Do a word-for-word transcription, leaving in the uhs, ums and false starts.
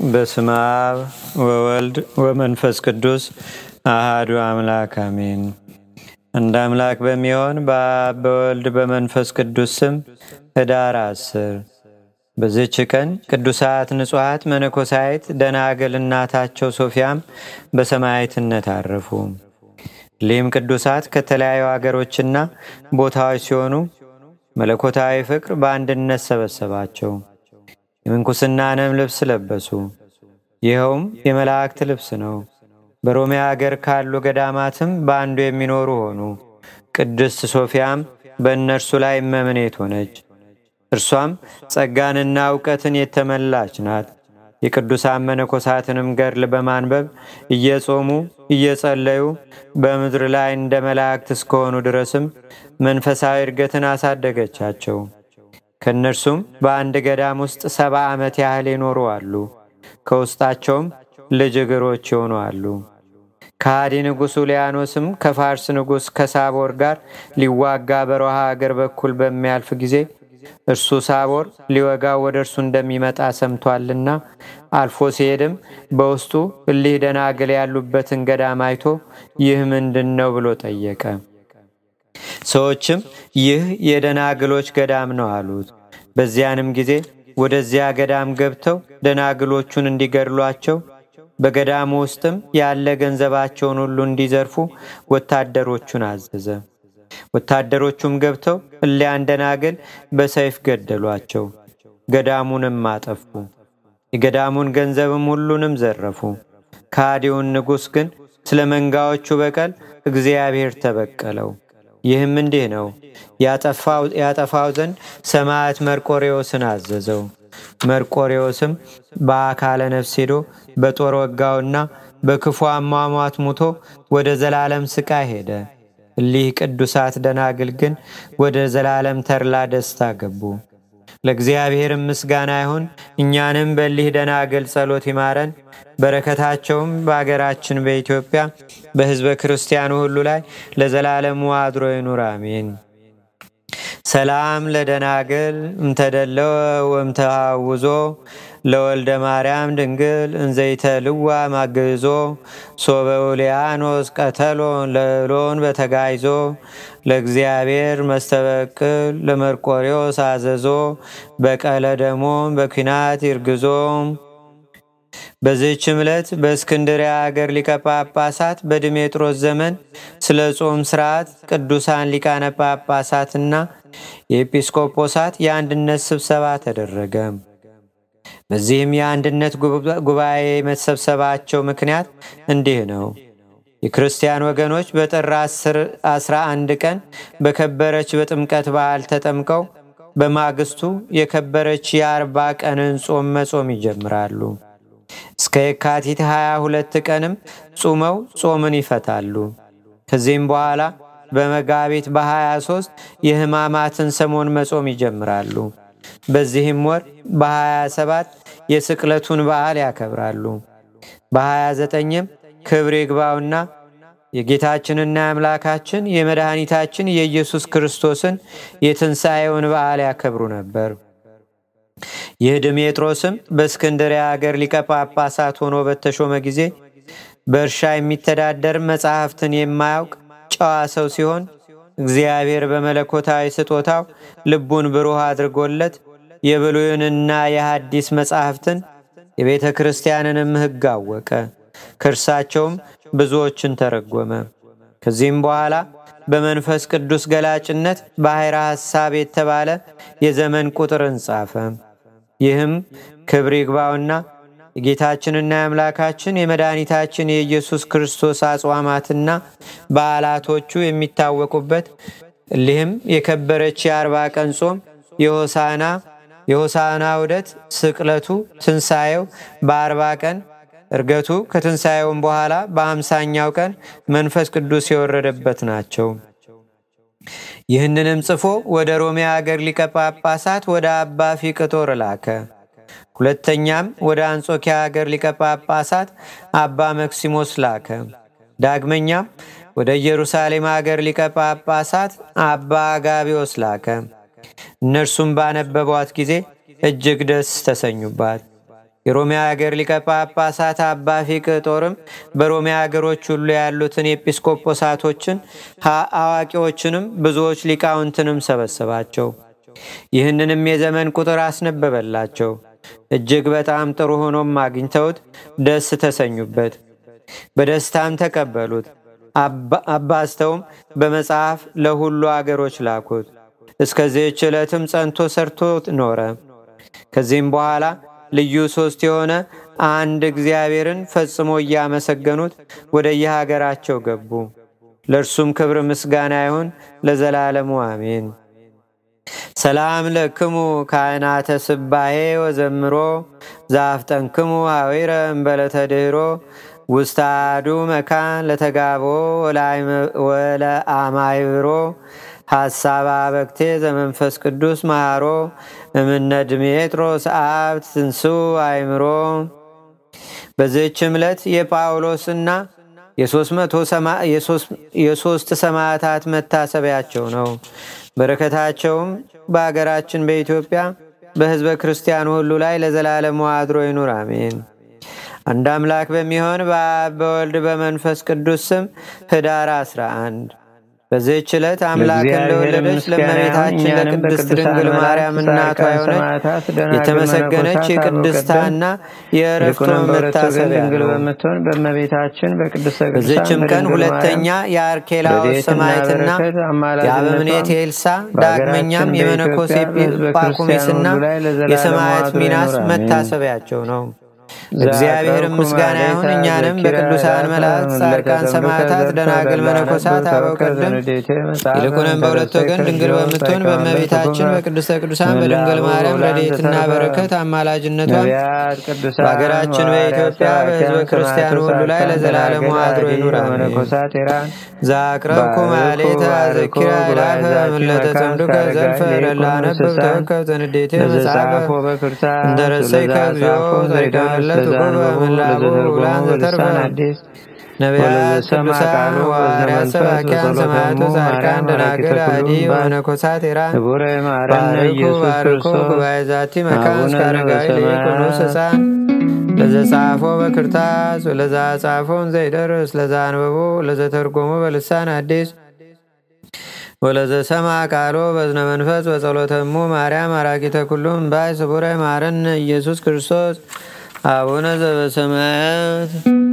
በስመ አብ ወወልድ ወመንፈስ ቅዱስ አሐዱ አምላክ አሜን። እንደ አምላክ በሚሆን በአብ በወልድ በመንፈስ ቅዱስ ስም ኅዳር አስር በዚህች ቀን ቅዱሳት ንጹሐት መነኮሳይት ደናግል እናታቸው ሶፊያም በሰማዕትነት አረፉ። ሊም ቅዱሳት ከተለያዩ አገሮችና ቦታዎች ሲሆኑ መለኮታዊ ፍቅር በአንድነት ሰበሰባቸው። የምንኩስናንም ልብስ ለበሱ። ይኸውም የመላእክት ልብስ ነው። በሮሜ አገር ካሉ ገዳማትም በአንዱ የሚኖሩ ሆኑ። ቅድስት ሶፊያም በእነርሱ ላይ እመምኔት ሆነች። እርሷም ጸጋንና ዕውቀትን የተመላች ናት። የቅዱሳን መነኮሳትንም ገድል በማንበብ እየጾሙ እየጸለዩ በምድር ላይ እንደ መላእክት እስከሆኑ ድረስም መንፈሳዊ እድገትን አሳደገቻቸው። ከነርሱም በአንድ ገዳም ውስጥ ሰባ ዓመት ያህል ይኖሩ አሉ። ከውስጣቸውም ልጅ እግሮች ይሆኑ አሉ። ከሃዲ ንጉሥ ኡልያኖስም ከፋርስ ንጉሥ ከሳቦር ጋር ሊዋጋ በሮሃ አገር በኩል በሚያልፍ ጊዜ እርሱ ሳቦር ሊወጋው ወደ እርሱ እንደሚመጣ ሰምቷልና አልፎ ሲሄድም በውስጡ እሊህ ደናግል ያሉበትን ገዳም አይቶ ይህ ምንድን ነው ብሎ ጠየቀ። ሰዎችም ይህ የደናግሎች ገዳም ነው አሉት። በዚያንም ጊዜ ወደዚያ ገዳም ገብተው ደናግሎቹን እንዲገድሏቸው በገዳሙ ውስጥም ያለ ገንዘባቸውን ሁሉ እንዲዘርፉ ወታደሮቹን አዘዘ። ወታደሮቹም ገብተው እሊያን ደናግል በሰይፍ ገደሏቸው። ገዳሙንም አጠፉ። የገዳሙን ገንዘብም ሁሉንም ዘረፉ። ከሃዲውን ንጉሥ ግን ስለ መንጋዎቹ በቀል እግዚአብሔር ተበቀለው። ይህም እንዲህ ነው። ያጠፋው ያጠፋው ዘንድ ሰማዕት መርቆሬዎስን አዘዘው። መርቆሬዎስም በአካለ ነፍስ ሄዶ በጦር ወጋውና በክፉ አሟሟት ሙቶ ወደ ዘላለም ስቃይ ሄደ። እሊህ ቅዱሳት ደናግል ግን ወደ ዘላለም ተድላ ደስታ ገቡ። ለእግዚአብሔርም ምስጋና ይሁን። እኛንም በእሊህ ደናግል ጸሎት ይማረን። በረከታቸውም በአገራችን በኢትዮጵያ በሕዝበ ክርስቲያኑ ሁሉ ላይ ለዘላለሙ አድሮ ይኑር አሜን። ሰላም ለደናግል እምተደለወ ወእምተሐውዞ ለወልደ ማርያም ድንግል እንዘይተልዋ ማግዞ ሶበ ኡልያኖስ ቀተሎ ለሎን በተጋይዞ ለእግዚአብሔር መስተበቅል ለመርቆሬዎስ አዘዞ በቀለ ደሞም በኩናት ይርግዞ። በዚህች ዕለት በእስክንድርያ አገር ሊቀ ጳጳሳት በድሜጥሮስ ዘመን ስለ ጾም ሥርዓት ቅዱሳን ሊቃነ ጳጳሳትና የኤጲስቆጶሳት የአንድነት ስብሰባ ተደረገ። በዚህም የአንድነት ጉባኤ መሰብሰባቸው ምክንያት እንዲህ ነው። የክርስቲያን ወገኖች በጥር አስራ አንድ ቀን በከበረች በጥምቀት በዓል ተጠምቀው በማግስቱ የከበረች የአርባ ቀንን ጾም መጾም ይጀምራሉ። እስከ የካቲት ሃያ ሁለት ቀንም ጾመው ጾምን ይፈታሉ። ከዚህም በኋላ በመጋቢት በሃያ ሦስት የሕማማትን ሰሞን መጾም ይጀምራሉ። በዚህም ወር በሃያ ሰባት የስቅለቱን በዓል ያከብራሉ። በሃያ ዘጠኝም ክብር ይግባውና የጌታችንና የአምላካችን የመድኃኒታችን የኢየሱስ ክርስቶስን የትንሣኤውን በዓል ያከብሩ ነበር። ይህ ድሜጥሮስም በእስክንድርያ አገር ሊቀ ጳጳሳት ሆኖ በተሾመ ጊዜ በእርሻ የሚተዳደር መጻሕፍትን የማያውቅ ጨዋ ሰው ሲሆን እግዚአብሔር በመለኮታዊ ስጦታው ልቡን ብሩህ አድርጎለት የብሉይንና የሐዲስ መጻሕፍትን የቤተ ክርስቲያንንም ሕግ አወቀ። ከእርሳቸውም ብዙዎችን ተረጎመ። ከዚህም በኋላ በመንፈስ ቅዱስ ገላጭነት ባሕረ ሐሳብ የተባለ የዘመን ቁጥርን ጻፈ። ይህም ክብር ይግባውና የጌታችንና የአምላካችን የመድኃኒታችን የኢየሱስ ክርስቶስ አጽዋማትና በዓላቶቹ የሚታወቁበት እሊህም የከበረች የአርባ ቀን ጾም፣ የሆሳና የሆሳና ውደት፣ ስቅለቱ፣ ትንሣኤው በአርባ ቀን፣ እርገቱ ከትንሣኤውም በኋላ በአምሳኛው ቀን መንፈስ ቅዱስ የወረደበት ናቸው። ይህንንም ጽፎ ወደ ሮሜ አገር ሊቀ ጳጳሳት ወደ አባ ፊቅጦር ላከ። ሁለተኛም ወደ አንጾኪያ አገር ሊቀ ጳጳሳት አባ መክሲሞስ ላከ። ዳግመኛም ወደ ኢየሩሳሌም አገር ሊቀ ጳጳሳት አባ አጋቢዮስ ላከ። እነርሱም ባነበቧት ጊዜ እጅግ ደስ ተሰኙባት። የሮሚያ ሀገር ሊቀ ጳጳሳት አባ ፊቅጦርም በሮሚያ ሀገሮች ሁሉ ያሉትን ኤጲስቆጶሳቶችን አዋቂዎችንም ብዙዎች ሊቃውንትንም ሰበሰባቸው። ይህንንም የዘመን ቁጥር አስነበበላቸው። እጅግ በጣም ጥሩ ሆኖም አግኝተውት ደስ ተሰኙበት፣ በደስታም ተቀበሉት። አባስተውም በመጽሐፍ ለሁሉ አገሮች ላኩት። እስከዚህች ዕለትም ጸንቶ ሰርቶ ኖረ። ከዚህም በኋላ ልዩ ሶስት የሆነ አንድ እግዚአብሔርን ፈጽሞ እያመሰገኑት ወደ የሀገራቸው ገቡ። ለእርሱም ክብር ምስጋና ይሁን ለዘላለሙ አሜን። ሰላም ለክሙ ካህናተ ስባሄ ወዘምሮ ዛፍጠንክሙ ሀዊረ እምበለተድህሮ ውስታዱ መካን ለተጋቦ ወለአማይብሮ ሐሳባ በክቴ ዘመንፈስ ቅዱስ መሃሮ እምነ ድሜጥሮስ አብት ትንሱ አይምሮ። በዚህችም ዕለት የጳውሎስና የሶስት ሰማዕታት መታሰቢያቸው ነው። በረከታቸውም በአገራችን በኢትዮጵያ በሕዝበ ክርስቲያኑ ሁሉ ላይ ለዘላለሙ አድሮ ይኑር አሜን። አንድ አምላክ በሚሆን በአብ በወልድ በመንፈስ ቅዱስ ስም ህዳር አስራ አንድ በዚህች ዕለት አምላክን ለወለደች ለእመቤታችን ለቅድስት ድንግል ማርያም እናቷ የሆነች የተመሰገነች የቅድስታና የዕረፍቷ መታሰቢያ ነው። በዚህችም ቀን ሁለተኛ የአርኬላዎስ ሰማዕትና የአበምኔት ኤልሳ ዳግመኛም የመነኮስ ጳኩሚስና የሰማዕት ሚናስ መታሰቢያቸው ነው። እግዚአብሔር ምስጋና ይሁን። እኛንም በቅዱሳን መላእክት፣ ጻድቃን፣ ሰማዕታት፣ ደናግል፣ መነኮሳት፣ አበው ቀደም ይልቁንም በሁለት ወገን ድንግል በምትሆን በእመቤታችን በቅድስተ ቅዱሳን በድንግል ማርያም ረድኤትና በረከት አማላጅነቷ በሀገራችን በኢትዮጵያ በሕዝበ ክርስቲያኑ ሁሉ ላይ ለዘላለሙ አድሮ ይኑር አሜን። ዛቅረብኩ ማሌተ አዘኪራ ይላፈ ምለተ ጸምዱከ ዘልፈ ለላነብብ ተወከብ ዘንዴቴ መጽሐፈ እንደረሰይከ እግዚኦ ዘሪቀመለት ወቆበ ምላቡ ውላን ዘተርፈ ነቢያት ቅዱሳን ሐዋርያት ሰባኪያን ሰማዕቱ ጻድቃን ደናግል አዲ ወመነኮሳት ቴራን ባርኩ ባርኩ ጉባኤ ዛቲ መካን እስከ አረጋዊ ሊቆኖስ ሕፃን ለዘጻፎ በክርታስ ወለዛ ጻፎን ዘይደርስ ለዛ አንበቦ ለዘተርጎሞ በልሳን አዲስ ወለዘሰማ ቃሎ በዝነ መንፈስ በጸሎተሙ ማርያም አራቂተ ኩሉም ባይ ስቡረ ማረን ኢየሱስ ክርስቶስ አቡነ ዘበሰማያት